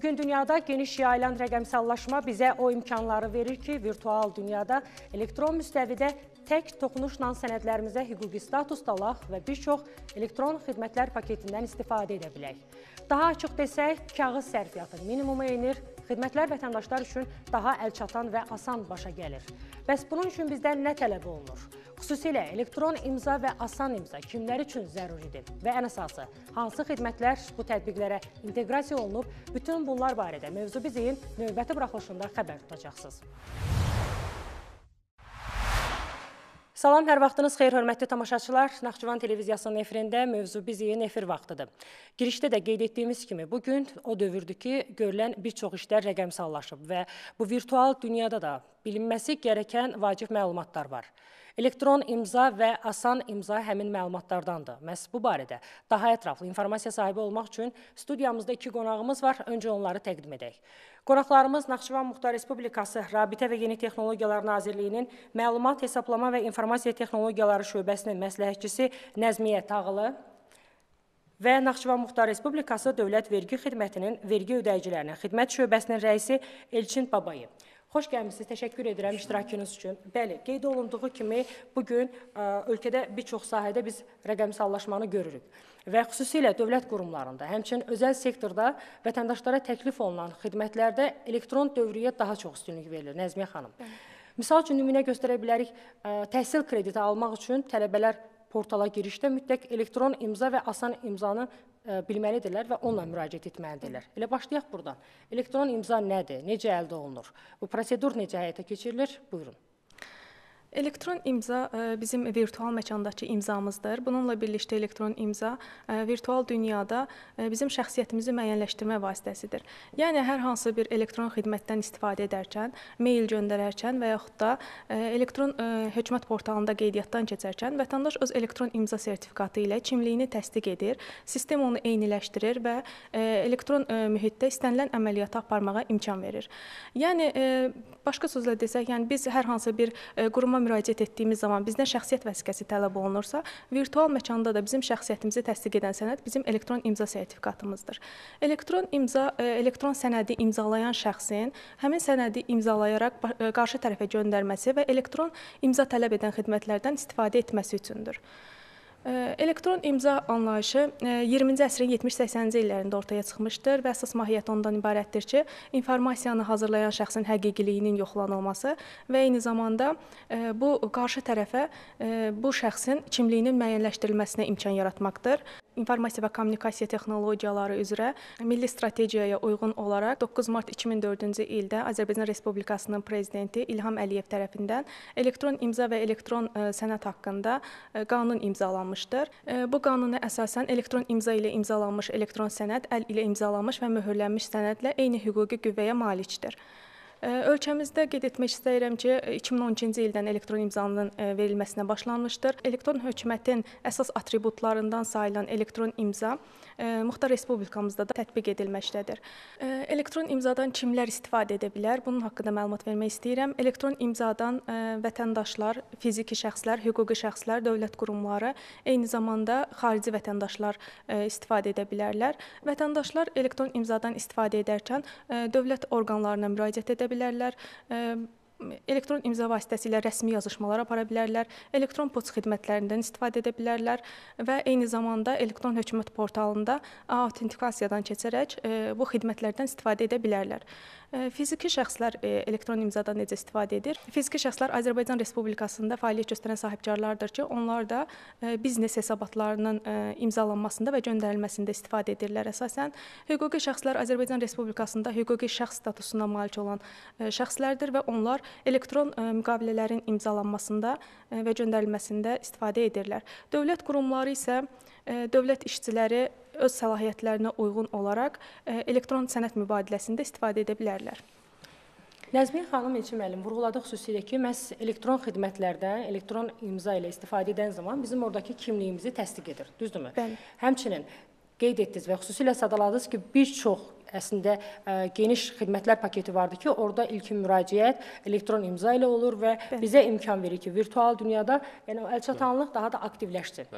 Bugün dünyada geniş yayılan rəqəmsallaşma bizə o imkanları verir ki, virtual dünyada elektron müstəvidə tək toxunuşla sənədlərimizə hüquqi status alaq və bir çox elektron xidmətlər paketindən istifadə edə bilək. Daha açıq desək, kağız sərfiyyatı minimuma enir, xidmətlər vətəndaşlar üçün daha əlçatan və asan başa gəlir. Bəs bunun üçün bizdən nə tələb olunur? Xüsusilə elektron imza və asan imza kimlər üçün zəruridir və ən əsası, hansı xidmətlər bu tətbiqlərə inteqrasiya olunub? Bütün bunlar barədə Mövzu Bizin növbəti buraxılışında xəbər tutacaqsınız. Salam, hər vaxtınız xeyir, hörmətli tamaşaçılar. Naxçıvan televiziyasının efirində Mövzu Bizin efir vaxtıdır. Girişdə də qeyd etdiyimiz kimi, bugün o dövrdür ki, görülən bir çox işlər rəqəmsallaşıb və bu virtual dünyada da bilinməsi gərəkən vacib məlumatlar var. Elektron imza və asan imza həmin məlumatlardandır. Məhz bu barədə daha ətraflı informasiya sahibi olmaq üçün studiyamızda iki qonağımız var. Öncə onları təqdim edək. Qonaqlarımız Naxçıvan Muxtar Respublikası Rabitə və Yeni Texnologiyalar Nazirliyinin Məlumat, Hesablama və İnformasiya Texnologiyaları şöbəsinin məsləhətçisi Nəzmiyə Tağılı və Naxçıvan Muxtar Respublikası Dövlət Vergi Xidmətinin vergi ödəyicilərinin xidmət şöbəsinin rəisi Elçin Babayev. Xoş gəlmişsiniz, təşəkkür edirəm iştirakınız üçün. Bəli, qeyd olunduğu kimi bugün ölkədə bir çox sahədə biz rəqəmsallaşmanı görürük və xüsusilə dövlət qurumlarında, həmçinin özəl sektorda vətəndaşlara təklif olunan xidmətlərdə elektron dövriyyə daha çox üstünlük verilir. Nəzmiyə xanım, misal üçün nümunə göstərə bilərik, təhsil krediti almaq üçün tələbələr portala girişdə mütləq elektron imza və asan imzanı bilməlidirlər və onunla müraciət etməlidirlər. Elə başlayaq buradan. Elektron imza nədir? Necə əldə olunur? Bu prosedur necə həyata keçirilir? Buyurun. Elektron imza bizim virtual məkandakı imzamızdır. Bununla birlikdə elektron imza virtual dünyada bizim şəxsiyyətimizi müəyyənləşdirmə vasitəsidir. Yəni, hər hansı bir elektron xidmətdən istifadə edərkən, mail göndərərkən və yaxud da elektron hökumət portalında qeydiyyatdan keçərkən vətəndaş öz elektron imza sertifikatı ilə kimliyini təsdiq edir, sistem onu eyniləşdirir və elektron mühitdə istənilən əməliyyatı aparmağa imkan verir. Yəni, başqa sözlə desək, biz hər hansı bir quruma müraciət etdiyimiz zaman bizdən şəxsiyyət vəsiqəsi tələb olunursa, virtual məkanda da bizim şəxsiyyətimizi təsdiq edən sənəd bizim elektron imza sertifikatımızdır. Elektron imza, elektron sənədi imzalayan şəxsin həmin sənədi imzalayaraq qarşı tərəfə göndərməsi və elektron imza tələb edən xidmətlərdən istifadə etməsi üçündür. Elektron imza anlayışı 20-ci əsrin 70-80-ci illərində ortaya çıxmışdır və əsas mahiyyəti ondan ibarətdir ki, informasiyanı hazırlayan şəxsin həqiqiliyinin yoxlanılması və eyni zamanda bu qarşı tərəfə bu şəxsin kimliyinin müəyyənləşdirilməsinə imkan yaratmaqdır. İnformasiya və kommunikasiya texnologiyaları üzrə milli strategiyaya uyğun olaraq 9 mart 2004-cü ildə Azərbaycan Respublikasının prezidenti İlham Əliyev tərəfindən elektron imza və elektron sənəd haqqında qanun imzalanmışdır. Bu qanuna əsasən elektron imza ilə imzalanmış elektron sənəd əl ilə imzalanmış və möhürlənmiş sənədlə eyni hüquqi qüvvəyə malikdir. Ölkəmizdə qeyd etmək istəyirəm ki, 2012-ci ildən elektron imzanın verilməsinə başlanmışdır. Elektron hökumətin əsas atributlarından sayılan elektron imza Muxtar Respublikamızda da tətbiq edilməkdədir. Elektron imzadan kimlər istifadə edə bilər? Bunun haqqında məlumat vermək istəyirəm. Elektron imzadan vətəndaşlar, fiziki şəxslər, hüquqi şəxslər, dövlət qurumları, eyni zamanda xarici vətəndaşlar istifadə edə bilərlər. Vətəndaşlar elektron imzadan istifadə edərkən dövlət orqanlarına müraciət edə bilərlər, elektron imza vasitəsilə rəsmi yazışmalar apara bilərlər, elektron poçt xidmətlərindən istifadə edə bilərlər və eyni zamanda elektron hökumət portalında autentikasiyadan keçərək bu xidmətlərdən istifadə edə bilərlər. Fiziki şəxslər elektron imzadan necə istifadə edir? Fiziki şəxslər Azərbaycan Respublikasında fəaliyyət göstərən sahibkarlardır ki, onlar da biznes hesabatlarının imzalanmasında və göndərilməsində istifadə edirlər əsasən. Hüquqi şəxslər Azərbaycan Respublikasında hüquqi şəxs statusuna malik olan şəxslərdir və onlar elektron müqavilələrin imzalanmasında və göndərilməsində istifadə edirlər. Dövlət qurumları isə dövlət işçiləri öz səlahiyyətlərinə uyğun olaraq elektron sənəd mübadiləsində istifadə edə bilərlər. Nəzmiyə xanım, Elçin müəllim, vurğuladı xüsusilə ki, məhz elektron xidmətlərdən, elektron imza ilə istifadə edən zaman bizim oradakı kimliyimizi təsdiq edir, düzdürmü? Bəli. Həmçinin qeyd etdiniz və xüsusilə sadaladınız ki, bir çox əslində geniş xidmətlər paketi vardır ki, orada ilkin müraciət elektron imza ilə olur və bizə imkan verir ki, virtual dünyada əlçatanlıq daha da aktivləşsin.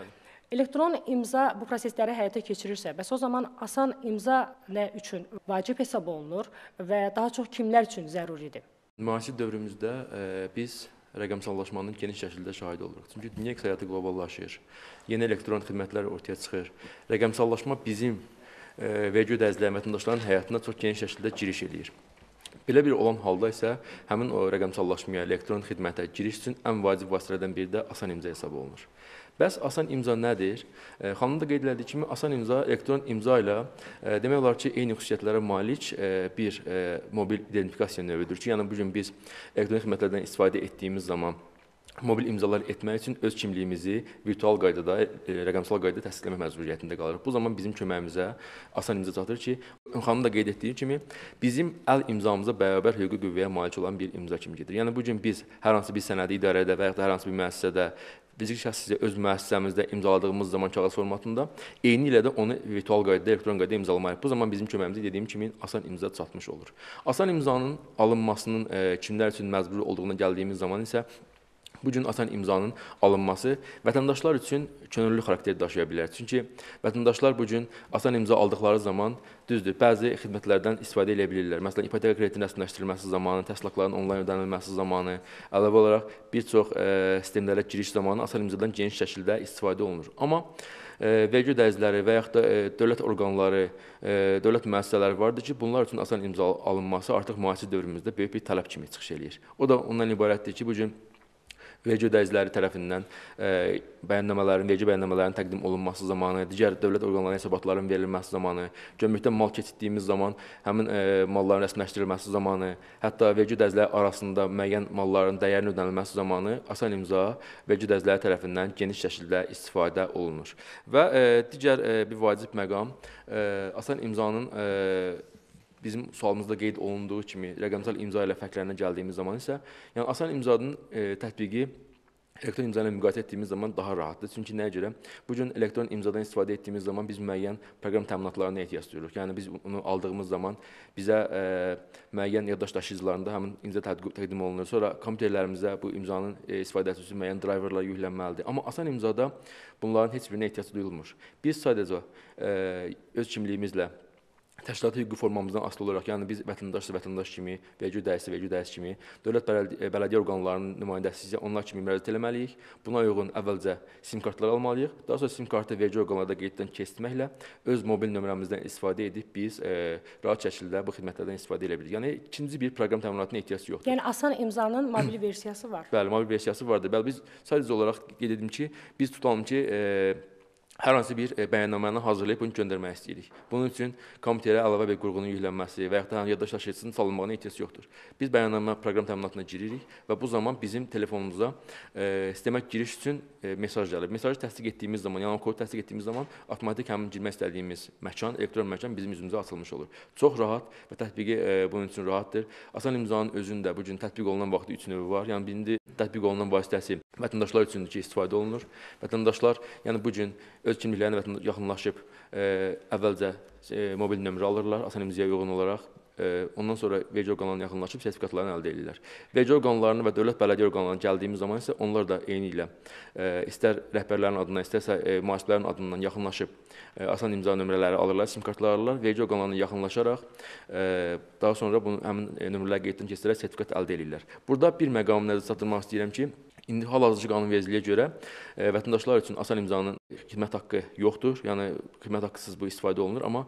Elektron imza bu prosesləri həyata keçirirsə, bəs o zaman asan imza nə üçün vacib hesab olunur və daha çox kimlər üçün zəruridir? Müasir dövrümüzdə biz rəqəmsallaşmanın geniş şəkildə şahid oluruq. Çünki dünya iqtisadiyyatı qloballaşır, yeni elektron xidmətlər ortaya çıxır. Rəqəmsallaşma bizim vergi ödəyicilərin, vətəndaşların həyatına çox geniş şəkildə giriş edir. Belə bir olan halda isə həmin o rəqəmsallaşmaya, elektron xidmətə giriş üçün ən vacib vasitələrdən biri də asan imza hesab olunur. Bəs asan imza nədir? Xanım da qeyd elədiyi kimi, asan imza elektron imza ilə demək olar ki, eyni xüsusiyyətlərə malik bir mobil identifikasiya növüdür ki, yəni bu gün biz elektron xidmətlərdən istifadə etdiyimiz zaman mobil imzalar etmək üçün öz kimliyimizi virtual qaydada, rəqəmsal qaydada təsdiq etmək məcburiyyətində qalırıq. Bu zaman bizim köməyimizə asan imza çatır ki, xanım da qeyd etdiyi kimi, bizim əl imzamıza bərabər hüquqi qüvvəyə malik olan bir imza kimi gedir. Yəni bu gün biz hər hansı bir sənədi idarədə və ya da hər hansı bir müəssisədə fiziki şəxs öz müəssisəmizdə imzaladığımız zaman kağız formatında, eyni ilə də onu virtual qaydada, elektron qaydada imzalamayıq. Bu zaman bizim köməyimizə dediyim kimi asan imza çatmış olur. Asan imzanın alınmasının kimlər üçün məcburi olduğuna gəldiyimiz zaman isə bu gün asan imzanın alınması vətəndaşlar üçün könüllü xarakter daşıya bilər. Çünki vətəndaşlar bu gün asan imza aldıqları zaman düzdür, bəzi xidmətlərdən istifadə edə bilirlər. Məsələn, ipoteka kreditinin rəsmiləşdirilməsi zamanı, təsliqatların onlayn ödənilməsi zamanı, əlavə olaraq bir çox sistemlərə giriş zamanı asan imzadan geniş şəkildə istifadə olunur. Amma vergi ödəyiciləri və yaxud da dövlət orqanları, dövlət müəssisələri vardır ki, bunlar üçün asan imza alınması artıq müasir dövrümüzdə böyük bir tələb kimi çıxış eləyir. O da ondan ibarətdir ki, bu gün vergi ödəyiciləri tərəfindən vergi bəyannamələrin təqdim olunması zamanı, digər dövlət orqanlarının hesabatlarının verilməsi zamanı, gömrükdən mal keçirdiyimiz zaman həmin malların rəsmiləşdirilməsi zamanı, hətta vergi ödəyiciləri arasında müəyyən malların dəyərinin ödənilməsi zamanı asan imza vergi ödəyiciləri tərəfindən geniş şəkildə istifadə olunur. Və digər bir vacib məqam asan imzanın bizim sualımızda qeyd olunduğu kimi rəqəmsal imza ilə fərqlərinə gəldiyimiz zaman isə, yəni asan imzanın tətbiqi elektron imza ilə müqayisə etdiyimiz zaman daha rahatdır. Çünki nəyə görə? Bu gün elektron imzadan istifadə etdiyimiz zaman biz müəyyən proqram təminatlarına ehtiyac duyuruq. Yəni biz onu aldığımız zaman bizə müəyyən yaddaş daşıyıcılarında həmin imza təqdim olunur. Sonra kompüterlərimizə bu imzanın istifadəsi üçün müəyyən driverlar yüklənməlidir. Amma asan imzada bunların heç birinə ehtiyac duyulmur. Biz sadəcə öz kimliyimizlə təşkilati hüquqi formamızdan asılı olaraq, yəni biz vətəndaş kimi, vergi ödəyicisi kimi, dövlət bələdiyyə orqanlarının nümayəndəsi isə onlar kimi müraciət etməliyik. Buna uyğun əvvəlcə SIM kartlar almalıyıq. Daha sonra SIM kartı vergi orqanlarda qeyddən keçirməklə öz mobil nömrəmizdən istifadə edib biz rahat şəkildə bu xidmətlərdən istifadə edə bilirik. Yəni ikinci bir proqram təminatına ehtiyac yoxdur. Yəni asan imzanın mobil versiyası var. Bəli, mobil versiyası vardır. Bəli, biz sadəcə olaraq qeyd edim ki, biz tutalım ki, hər hansı bir bəyannaməni hazırlayıb bunu göndərmək istəyirik. Bunun üçün kompüterə əlavə bir qurğunun yüklənməsi və yaxud da yaddaş daşıyıcısının salınmağına ehtiyac yoxdur. Biz bəyannamə proqram təminatına giririk və bu zaman bizim telefonumuza sistemə giriş üçün mesaj gəlir. Mesajı təsdiq etdiyimiz zaman, yəni kodu təsdiq etdiyimiz zaman avtomatik həmin girmək istədiyimiz məkan, elektron məkan bizim üzümüzə açılmış olur. Çox rahat və tətbiqi bunun üçün rahatdır. Asan imzanın özündə bu gün tətbiq olunan vaxtı 3 növü var. Yəni birinci tətbiq olunan vasitəsi vətəndaşlar üçündür ki, istifadə olunur. Vətəndaşlar yəni bu gün öz kimliklərinə yaxınlaşıb əvvəlcə mobil nömrə alırlar, asan imzaya uyğun olaraq. Ondan sonra vergi orqanlarına yaxınlaşıb sertifikatlarını əldə edirlər. Vergi orqanlarına və dövlət bələdiyyə orqanlarına gəldiyimiz zaman isə onlar da eyni ilə istər rəhbərlərin adından, istərsə mühasiblərin adından yaxınlaşıb asan imza nömrələri alırlar, SIM kartları alırlar. Vergi orqanlarına yaxınlaşaraq daha sonra bunu həmin nömrələri qeyddən keçirərək sertifikat əldə edirlər. Burada bir məqamı nəzərdə çatdırmaq istəyirəm ki, İndi hal-hazırki qanunvericiliyə görə vətəndaşlar üçün asan imzanın xidmət haqqı yoxdur. Yəni xidmət haqqısız bu istifadə olunur, amma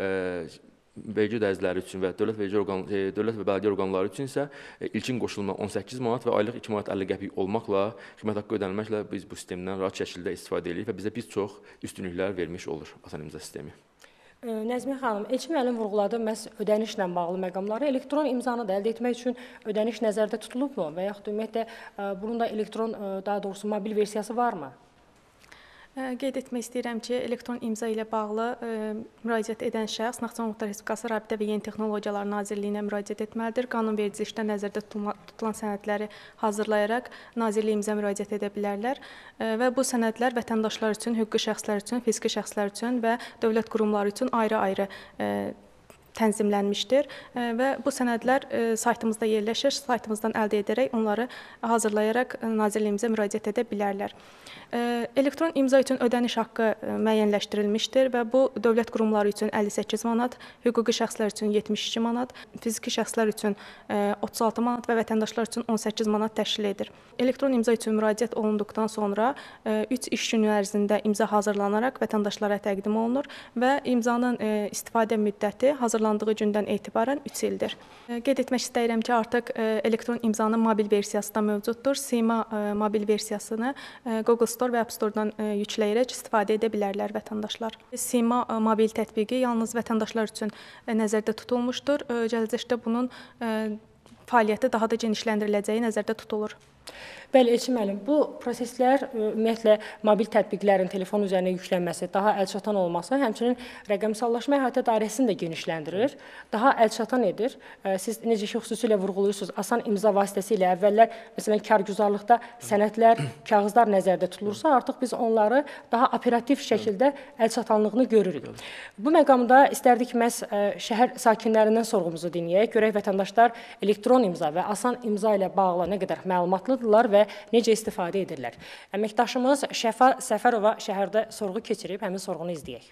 vergi ödəyiciləri üçün və dövlət və bələdiyyə orqanları üçün isə ilkin qoşulma 18 manat və aylıq 2 manat 50 qəpik olmaqla xidmət haqqı ödənilməklə biz bu sistemdən rahat şəkildə istifadə edirik və bizə bir çox üstünlüklər vermiş olur asan imza sistemi. Nəzmiyə xanım, Elçin müəllim vurğuladı məhz ödənişlə bağlı məqamları. Elektron imzanı da əldə etmək üçün ödəniş nəzərdə tutulubmu və yaxud ümumiyyətlə bunun da elektron, daha doğrusu mobil versiyası varmı? Qeyd etmək istəyirəm ki, elektron imza ilə bağlı müraciət edən şəxs Naxçıvan Muxtar Respublikası Rabitə və Yeni Texnologiyalar Nazirliyinə müraciət etməlidir. Qanunverici işdə nəzərdə tutulan sənədləri hazırlayaraq Nazirliyimizə müraciət edə bilərlər və bu sənədlər vətəndaşlar üçün, hüquqi şəxslər üçün, fiziki şəxslər üçün və dövlət qurumları üçün ayrı-ayrı tənzimlənmişdir və bu sənədlər saytımızda yerləşir. Saytımızdan əldə edərək onları hazırlayaraq Nazirliyimizə müraciət edə bilərlər. Elektron imza üçün ödəniş haqqı müəyyənləşdirilmişdir və bu dövlət qurumları üçün 58 manat, hüquqi şəxslər üçün 72 manat, fiziki şəxslər üçün 36 manat və vətəndaşlar üçün 18 manat təşkil edir. Elektron imza üçün müraciət olunduqdan sonra 3 iş günü ərzində imza hazırlanaraq vətəndaşlara təqdim olunur və imzanın istifadə müddəti hazırlandığı gündən etibarən 3 ildir. Qeyd etmək istəyirəm ki, artıq elektron imzanın mobil versiyası da mövcuddur. Sima mobil versiyasını Google Store və App Store-dan yükləyərək istifadə edə bilərlər vətəndaşlar. Sima mobil tətbiqi yalnız vətəndaşlar üçün nəzərdə tutulmuşdur. Gələcəkdə bunun fəaliyyəti daha da genişləndiriləcəyi nəzərdə tutulur. Bəli, Elçin müəllim, bu proseslər ümumiyyətlə mobil tətbiqlərin telefon üzərinə yüklənməsi, daha əlçatan olması, həmçinin rəqəmsallaşma əhatə dairəsini də genişləndirir, daha əlçatan edir. Siz necə ki, xüsusilə vurğulayırsınız, asan imza vasitəsilə əvvəllər, məsələn, kargüzarlıqda sənədlər, kağızlar nəzərdə tutulursa, artıq biz onları daha operativ şəkildə əlçatanlığını görürük. Bu məqamda istərdik məhz şəhər sakinlərindən sorğumuzu dinləyək, görək vətəndaşlar elektron imza və asan imza ilə bağlı nə qədər məlumatlıdırlar və necə istifadə edirlər. Əməkdaşımız Şəfa Səfərova şəhərdə sorğu keçirib, həmin sorğunu izləyək.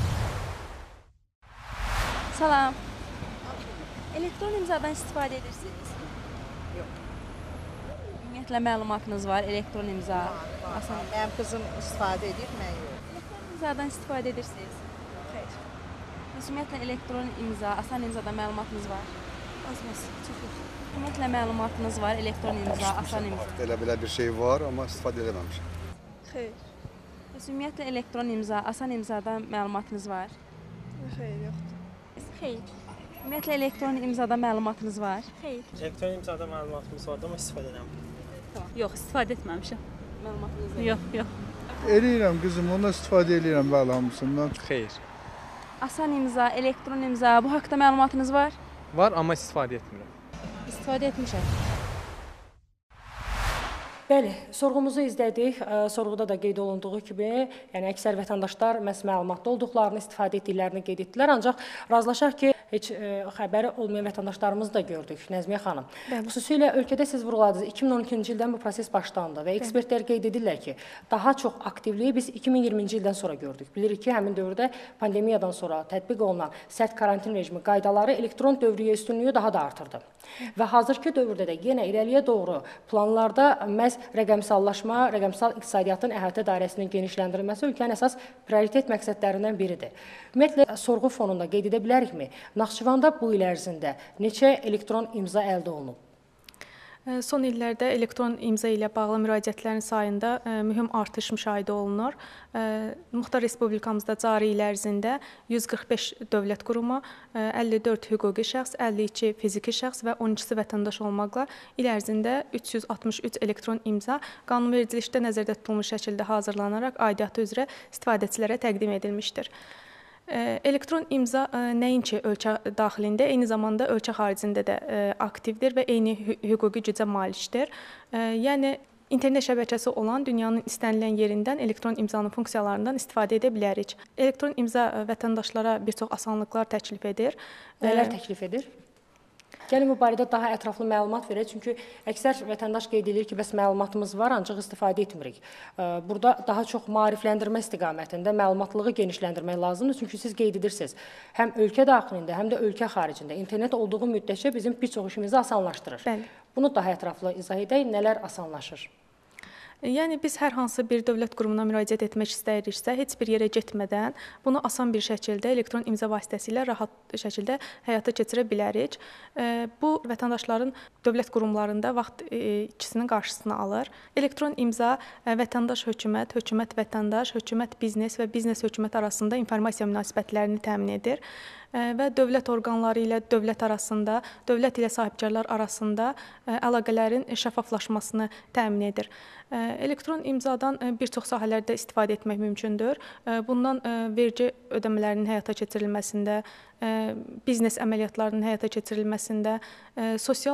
Salam. Elektron imzadan istifadə edirsiniz? Yox. Ümumiyyətlə məlumatınız var, elektron imza. Asan. Mənim qızım istifadə edir, mən yox. Elektron imzadan istifadə edirsiniz? Xeyr. Ümumiyyətlə elektron imza, asan imzadan məlumatınız var? Az-az, çox yox. Ümumiyyətlə məlumatınız var, elektron imza, asan imza. Elə bir şey var, amma istifadə eləməmişəm. Xeyr. Ümumiyyətlə elektron imza, asan imzadan məlumatınız var? Xeyr, yoxdur. Xeyr. Ümumiyyətlə elektron imzadan məlumatınız var? Xeyr. Elektron imzada məlumatımız vardı, amma istifadə eləməmişəm. Tamam. Yox, istifadə etməmişəm. Məlumatınız var? Yox, yox. Eləyirəm qızım, ondan istifadə eləyirəm bəli hamısından. Xeyr. Asan imza, elektron imza, bu haqda məlumatınız var? Var, amma istifadə etmirəm. İstifadə etmişəm. Bəli, sorğumuzu izlədik. Sorğuda da qeyd olunduğu kimi, yəni əksər vətəndaşlar məhz məlumatlı olduqlarını, istifadə etdiklərini qeyd etdilər. Ancaq razılaşaq ki, heç xəbəri olmayan vətəndaşlarımızı da gördük, Nəzmiyə xanım. Bəli. Xüsusilə ölkədə siz vurğuladınız, 2012-ci ildən bu proses başlandı və ekspertlər qeyd edirlər ki, daha çox aktivliyi biz 2020-ci ildən sonra gördük. Bilirik ki, həmin dövrdə pandemiyadan sonra tətbiq olunan sərt karantin rejimi qaydaları elektron dövriyyə üstünlüyü daha da artırdı. Və hazırki dövrdə də yenə irəliyə doğru planlarda məhz rəqəmsallaşma, rəqəmsal iqtisadiyyatın əhatə dairəsinin genişləndirilməsi ölkənin əsas prioritet məqsədlərindən biridir. Ümumiyyətlə, sorğu fonunda qeyd edə bilərikmi, Naxçıvanda bu il ərzində neçə elektron imza əldə olunub? Son illərdə elektron imza ilə bağlı müraciətlərin sayında mühüm artış müşahidə olunur. Muxtar Respublikamızda cari il ərzində 145 dövlət qurumu, 54 hüquqi şəxs, 52 fiziki şəxs və 12-si vətəndaş olmaqla il ərzində 363 elektron imza qanunvericilikdə nəzərdə tutulmuş şəkildə hazırlanaraq aidiyyatı üzrə istifadəçilərə təqdim edilmişdir. Elektron imza nəinki ölkə daxilində, eyni zamanda ölkə xaricində də aktivdir və eyni hüquqi gücə malikdir. Yəni, internet şəbəkəsi olan dünyanın istənilən yerindən elektron imzanın funksiyalarından istifadə edə bilərik. Elektron imza vətəndaşlara bir çox asanlıqlar təklif edir. Nələr təklif edir? Gəlin bu barədə daha ətraflı məlumat verək, çünki əksər vətəndaş qeyd edir ki, bəs məlumatımız var, ancaq istifadə etmirik. Burada daha çox maarifləndirmə istiqamətində məlumatlığı genişləndirmək lazımdır, çünki siz qeyd edirsiniz, həm ölkə daxilində, həm də ölkə xaricində internet olduğu müddətcə bizim bir çox işimizi asanlaşdırır. Bəli. Bunu daha ətraflı izah edək, nələr asanlaşır? Yəni, biz hər hansı bir dövlət qurumuna müraciət etmək istəyiriksə, heç bir yerə getmədən bunu asan bir şəkildə elektron imza vasitəsilə rahat şəkildə həyata keçirə bilərik. Bu, vətəndaşların dövlət qurumlarında vaxt ikisinin qarşısını alır. Elektron imza vətəndaş hökumət, hökumət vətəndaş, hökumət biznes və biznes hökumət arasında informasiya münasibətlərini təmin edir və dövlət orqanları ilə dövlət arasında, dövlət ilə sahibkarlar arasında əlaqələrin şəffaflaşmasını təmin edir. Elektron imzadan bir çox sahələrdə istifadə etmək mümkündür. Bundan vergi ödəmələrinin həyata keçirilməsində, biznes əməliyyatlarının həyata keçirilməsində, sosial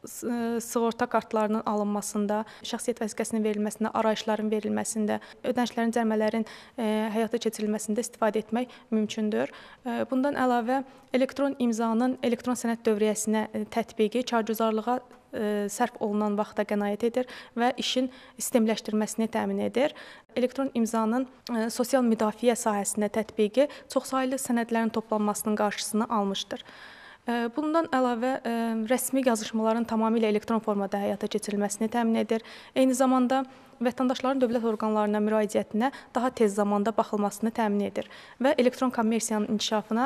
sığorta kartlarının alınmasında, şəxsiyyət vəsiqəsinin verilməsində, arayışların verilməsində, ödənişlərin, cərimələrin həyata keçirilməsində istifadə etmək mümkündür. Bundan əlavə, elektron imzanın elektron sənəd dövriyyəsinə tətbiqi kargüzarlığa sərf olunan vaxta qənaət edir və işin sistemləşdirməsini təmin edir. Elektron imzanın sosial müdafiə sahəsində tətbiqi çoxsaylı sənədlərin toplanmasının qarşısını almışdır. Bundan əlavə, rəsmi yazışmaların tamamilə elektron formada həyata keçirilməsini təmin edir. Eyni zamanda vətəndaşların dövlət orqanlarına müraciətinə daha tez zamanda baxılmasını təmin edir və elektron kommersiyanın inkişafına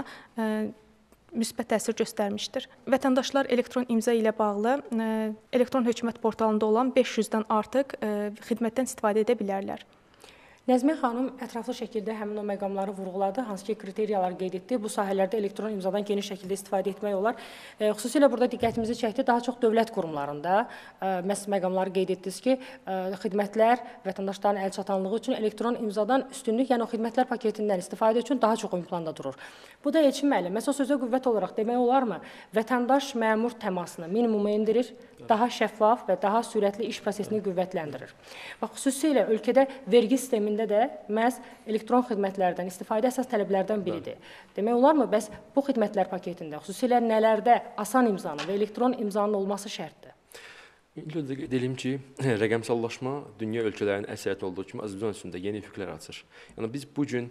müsbət təsir göstərmişdir. Vətəndaşlar elektron imza ilə bağlı elektron hökumət portalında olan 500-dən artıq xidmətdən istifadə edə bilərlər. Nəzmiyə xanım ətraflı şəkildə həmin o məqamları vurğuladı, hansı ki kriteriyalar qeyd etdi. Bu sahələrdə elektron imzadan geniş şəkildə istifadə etmək olar. Xüsusilə burada diqqətimizi çəkdi, daha çox dövlət qurumlarında məhz məqamları qeyd etdiniz ki, xidmətlər vətəndaşların əl çatanlığı üçün elektron imzadan üstünlük, yəni o xidmətlər paketindən istifadə üçün daha çox ön planda durur. Bu da Elçin müəllim, məsəl sözə qüvvət olaraq demək olarmı? Vətəndaş məmur təmasını minimuma endirir, daha şəffaf və daha sürətli iş prosesini qüvvətləndirir. Bax, xüsusilə ölkədə vergi sistemində də məhz elektron xidmətlərdən istifadə əsas tələblərdən biridir. Demək olarmı, bəs bu xidmətlər paketində xüsusilə nələrdə asan imzanın və elektron imzanın olması şərtdir? İlk öncə qeyd edeyim ki, rəqəmsallaşma dünya ölkələrinin əksəriyyəti olduğu kimi Azərbaycan üçün də yeni üfüqlər açır. Yəni biz bu gün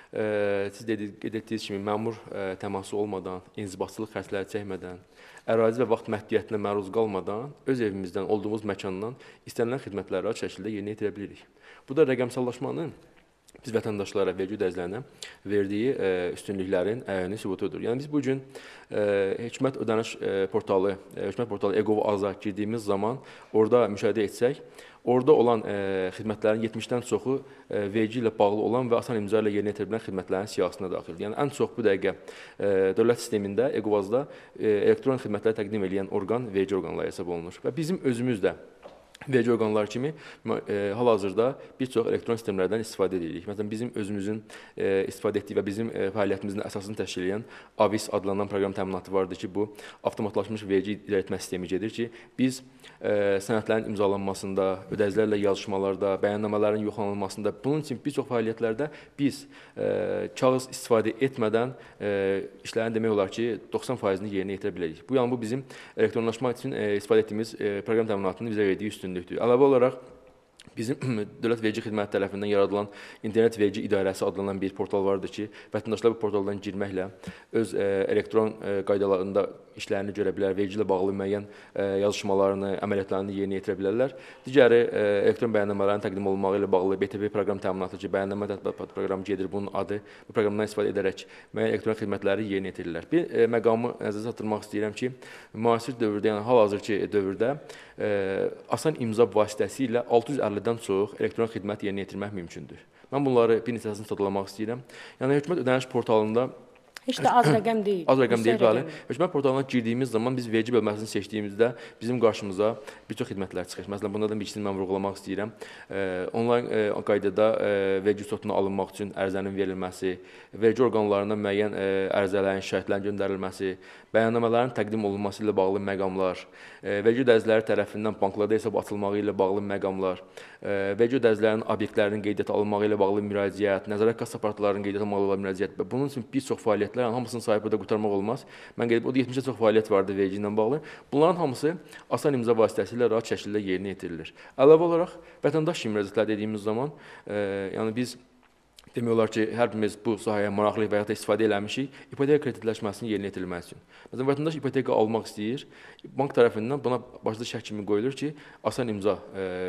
siz qeyd etdiyiniz kimi məmur təması olmadan, inzibatçılıq xərcləri çəkmədən, ərazi və vaxt məhdudiyyətinə məruz qalmadan öz evimizdən, olduğumuz məkandan istənilən xidmətləri rahat şəkildə yerinə yetirə bilirik. Bu da rəqəmsallaşmanın biz vətəndaşlara, vergi ödəyicilərinə verdiyi üstünlüklərin əyani sübutudur. Yəni biz bu gün hökumət ödəniş portalı, hökumət portalı eGov.az-a girdiyimiz zaman orada müşahidə etsək, orada olan xidmətlərin 70-dən çoxu vergi ilə bağlı olan və asan imza ilə yerinə yetirilən xidmətlərin siyahısına daxildir. Yəni ən çox bu dəqiqə dövlət sistemində eGov.az-da elektron xidmətləri təqdim edən orqan vergi orqanları hesab olunur və bizim özümüz də vergi orqanları kimi hal-hazırda bir çox elektron sistemlərdən istifadə edirik. Məsələn, bizim özümüzün istifadə etdiyi və bizim fəaliyyətimizin əsasını təşkil edən AVIS adlanan proqram təminatı vardır ki, bu avtomatlaşmış vergi idarəetmə sistemi gedir ki, biz sənədlərin imzalanmasında, ödəyicilərlə yazışmalarda, bəyannamələrin yoxlanılmasında, bunun üçün bir çox fəaliyyətlərdə biz kağız istifadə etmədən işlərin demək olar ki, 90%-ni yerinə yetirə bilərik. Bu bizim elektronlaşmaq üçün istifadə etdiyimiz proqram təminatının bizə verdiyi üstünlükdür. Əlavə olaraq, bizim Dövlət Vergi Xidməti tərəfindən yaradılan İnternet Vergi İdarəsi adlanan bir portal vardır ki, vətəndaşlar bu portaldan girməklə öz elektron qaydalarında işlərini görə bilər, vergi ilə bağlı müəyyən yazışmalarını, əməliyyatlarını yerinə yetirə bilərlər. Digəri, elektron bəyannamələrin təqdim olunmağı ilə bağlı BTP proqram təminatı ki, bəyannamə tətbiq proqramı gedir, bunun adı. Bu proqramdan istifadə edərək müəyyən elektron xidmətləri yerinə yetirirlər. Bir məqamı nəzərə çatdırmaq istəyirəm ki, müasir dövrdə, yəni hal-hazırki dövrdə asan imza vasitəsilə 650-dən çox elektron xidmət yerinə yetirmək mümkündür. Mən bunları bir neçəsini sadalamaq istəyirəm. Yəni, hökumət ödəniş portalında heç də az rəqəm deyil. Az rəqəm deyil, bəli. Hökumət portalına girdiyimiz zaman biz vergi bölməsini seçdiyimizdə bizim qarşımıza bir çox xidmətlər çıxır. Məsələn, bunlardan bir ikisini mən vurğulamaq istəyirəm. Onlayn qaydada vergi sotuna alınmaq üçün ərizənin verilməsi, vergi orqanlarına müəyyən ərizələrin, şərtlərin göndərilməsi, bəyannamələrin təqdim olunması ilə bağlı məqamlar, vergi ödəyiciləri tərəfindən banklarda hesab açılmağı ilə bağlı məqamlar, vergi ödəyicilərinin obyektlərinin qeydiyyata alınmağı ilə bağlı müraciət, nəzarət kassa aparatlarının qeydiyyata alınmağı ilə bağlı müraciət və bunun üçün bir çox fəaliyyətlər, hamısını sayıb burada qurtarmaq olmaz. Mən qeyd etdim, o 70-ə çox fəaliyyət vardır vergi ilə bağlı. Bunların hamısı asan imza vasitəsilə rahat şəkildə yerinə yetirilir. Əlavə olaraq, vətəndaş kimi müraciətlər dediyimiz zaman, yəni biz demək olar ki, hər birimiz bu sahəyə maraqlı və ya da istifadə eləmişik, ipoteka kreditləşməsinin yerinə yetirilməsi üçün. Məsələn, vətəndaş ipoteka almaq istəyir, bank tərəfindən buna başda şərt kimi qoyulur ki, asan imza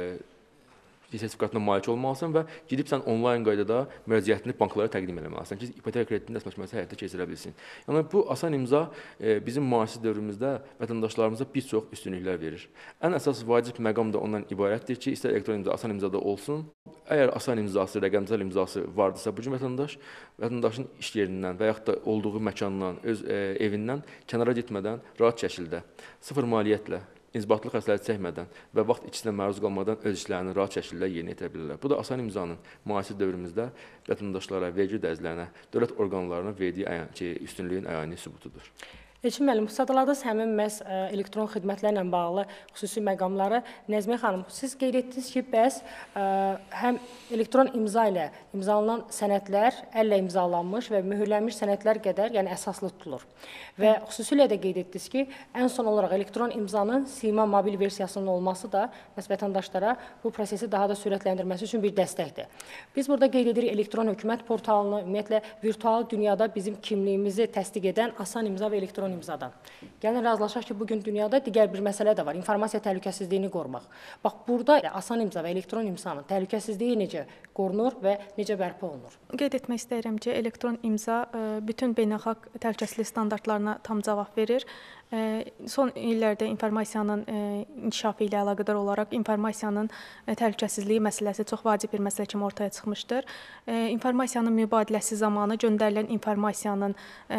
sertifikatına malik olmalısan və gedib sən onlayn qaydada müraciətini banklara təqdim etməlisən ki, ipoteka kreditinin rəsmiləşməsi həyata keçirə bilsin. Yəni, bu asan imza bizim müasir dövrümüzdə vətəndaşlarımıza bir çox üstünlüklər verir. Ən əsas vacib məqam da ondan ibarətdir ki, istər elektron imza, asan imzada olsun. Əgər asan imzası, rəqəmsal imzası vardırsa, bu gün vətəndaşın iş yerindən və yaxud da olduğu məkandan, öz evindən kənara getmədən rahat şəkildə, sıfır maliyyətlə, inzibatlıq xərcləri çəkmədən və vaxt ikisinə məruz qalmadan öz işlərini rahat şəkildə yerinə yetirə bilirlər. Bu da asan imzanın müasir dövrümüzdə vətəndaşlara, vergi ödəyicilərinə, dövlət orqanlarına verdiyi üstünlüyün əyani sübutudur. Elçin müəllim, sadaladınız həmin məhz elektron xidmətlərlə bağlı xüsusi məqamları. Nəzmiyə xanım, siz qeyd etdiniz ki, bəs həm elektron imza ilə imzalanan sənədlər əllə imzalanmış və mühürlənmiş sənədlər qədər, yəni əsaslı tutulur. Və xüsusilə də qeyd etdiniz ki, ən son olaraq elektron imzanın Sima mobil versiyasının olması da məhz vətəndaşlara bu prosesi daha da sürətləndirməsi üçün bir dəstəkdir. Biz burada qeyd edirik elektron hökumət portalını, ümumiyyətlə virtual dünyada bizim kimliyimizi təsdiq edən asan imza və elektron imzadan. Gəlin razılaşaq ki, bugün dünyada digər bir məsələ də var, informasiya təhlükəsizliyini qorumaq. Bax, burada asan imza və elektron imzanın təhlükəsizliyi necə qorunur və necə bərpa olunur? Qeyd etmək istəyirəm ki, elektron imza bütün beynəlxalq təhlükəsizlik standartlarına tam cavab verir. Son illərdə informasiyanın inkişafı ilə əlaqədar olaraq informasiyanın təhlükəsizliyi məsələsi çox vacib bir məsələ kimi ortaya çıxmışdır. İnformasiyanın mübadiləsi zamanı göndərilən informasiyanın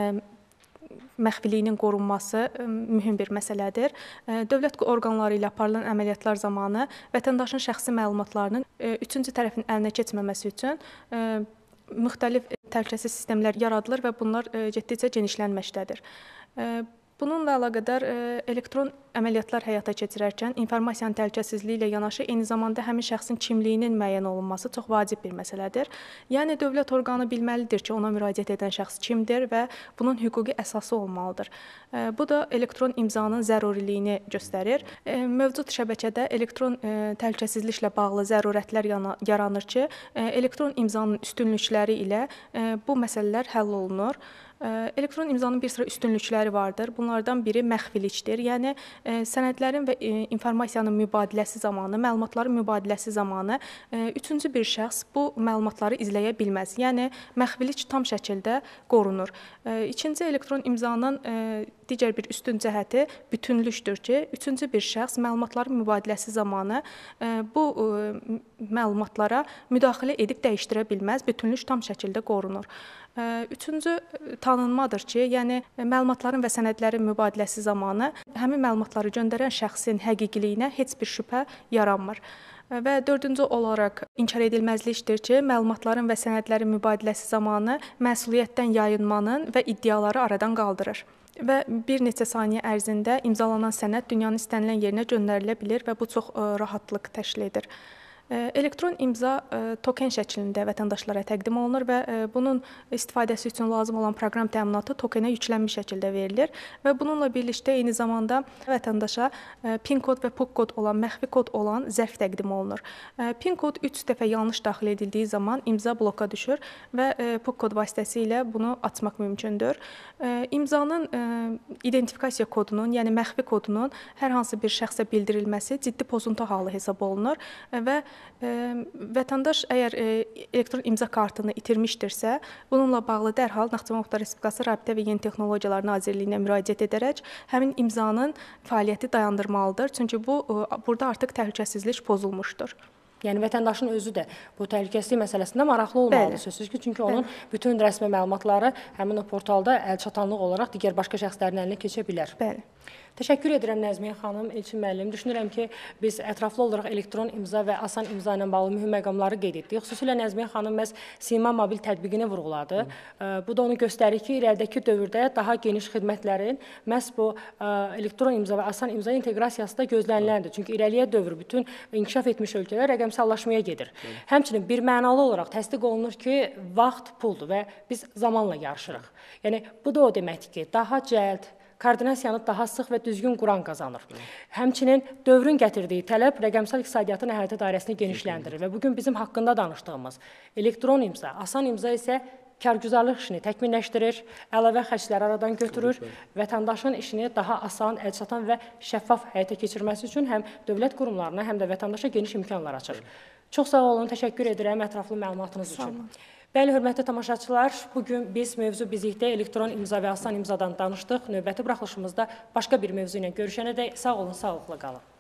məxfiliyinin qorunması mühüm bir məsələdir. Dövlət orqanları ilə aparılan əməliyyatlar zamanı vətəndaşın şəxsi məlumatlarının üçüncü tərəfin əlinə keçməməsi üçün müxtəlif təhlükəsizlik sistemlər yaradılır və bunlar getdikcə genişlənməkdədir. Bununla əlaqədar elektron əməliyyatlar həyata keçirərkən informasiyanın təhlükəsizliyi ilə yanaşı eyni zamanda həmin şəxsin kimliyinin müəyyən olunması çox vacib bir məsələdir. Yəni dövlət orqanı bilməlidir ki, ona müraciət edən şəxs kimdir və bunun hüquqi əsası olmalıdır. Bu da elektron imzanın zəruriliyini göstərir. Mövcud şəbəkədə elektron təhlükəsizliklə bağlı zərurətlər yaranır ki, elektron imzanın üstünlükləri ilə bu məsələlər həll olunur. Elektron imzanın bir sıra üstünlükləri vardır. Bunlardan biri məxfilikdir. Yəni sənədlərin və informasiyanın mübadiləsi zamanı, məlumatların mübadiləsi zamanı üçüncü bir şəxs bu məlumatları izləyə bilməz. Yəni məxfilik tam şəkildə qorunur. İkinci elektron imzanın digər bir üstün cəhəti bütünlükdür ki, üçüncü bir şəxs məlumatların mübadiləsi zamanı bu məlumatlara müdaxilə edib dəyişdirə bilməz. Bütünlük tam şəkildə qorunur. Üçüncü tanınmadır ki, yəni məlumatların və sənədlərin mübadiləsi zamanı həmin məlumatları göndərən şəxsin həqiqiliyinə heç bir şübhə yaranmır. Və dördüncü olaraq inkar edilməzlikdir ki, məlumatların və sənədlərin mübadiləsi zamanı məsuliyyətdən yayınmanın və iddiaları aradan qaldırır. Və bir neçə saniyə ərzində imzalanan sənəd dünyanın istənilən yerinə göndərilə bilir və bu çox rahatlıq təşkil edir. Elektron imza token şəklində vətəndaşlara təqdim olunur və bunun istifadəsi üçün lazım olan proqram təminatı tokenə yüklənmiş şəkildə verilir və bununla birlikdə eyni zamanda vətəndaşa PIN kod və PUK kod olan, məxfi kod olan zərf təqdim olunur. PIN kod 3 dəfə yanlış daxil edildiyi zaman imza bloka düşür və PUK kod vasitəsilə bunu açmaq mümkündür. İmzanın identifikasiya kodunun, yəni məxfi kodunun hər hansı bir şəxsə bildirilməsi ciddi pozuntu halı hesab olunur və vətəndaş əgər elektron imza kartını itirmişdirsə, bununla bağlı dərhal Naxçıvan Muxtar Respublikası Rabitə və Yeni Texnologiyalar Nazirliyinə müraciət edərək həmin imzanın fəaliyyəti dayandırmalıdır. Çünki burada artıq təhlükəsizlik pozulmuşdur. Yəni vətəndaşın özü də bu təhlükəsizlik məsələsində maraqlı olmalıdır sözsüz ki, çünki onun bütün rəsmi məlumatları həmin o portalda əlçatanlıq olaraq digər başqa şəxslərin əlinə keçə bilər. Bəli. Təşəkkür edirəm Nəzmiyə xanım, Elçin müəllim. Düşünürəm ki, biz ətraflı olaraq elektron imza və asan imza ilə bağlı mühüm məqamları qeyd etdik. Xüsusilə Nəzmiyə xanım məhz Sima mobil tətbiqini vurğuladı. Bu da onu göstərir ki, irəlidəki dövrdə daha geniş xidmətlərin məhz bu elektron imza və asan imza inteqrasiyası da gözləniləndir. Çünki irəliyə dövr bütün inkişaf etmiş ölkələr rəqəmsallaşmaya gedir. Həmçinin bir mənalı olaraq təsdiq olunur ki, vaxt puldur və biz zamanla yarışırıq. Yəni bu da o deməkdir ki, daha cəld, koordinasiyanı daha sıx və düzgün quran qazanır. Həmçinin dövrün gətirdiyi tələb rəqəmsal iqtisadiyyatın əhatə dairəsini genişləndirir və bugün bizim haqqında danışdığımız elektron imza, asan imza isə kargüzarlıq işini təkmilləşdirir, əlavə xərcləri aradan götürür, vətəndaşın işini daha asan, əlçatan və şəffaf həyata keçirməsi üçün həm dövlət qurumlarına, həm də vətəndaşa geniş imkanlar açır. Çox sağ olun, təşəkkür edirəm ətraflı məlumatınız üçün. Bəli, hörmətli tamaşaçılar, bugün biz mövzu bizlikdə elektron imza və asan imzadan danışdıq. Növbəti buraxılışımızda başqa bir mövzu ilə görüşənədək sağ olun, sağlıqla qalın.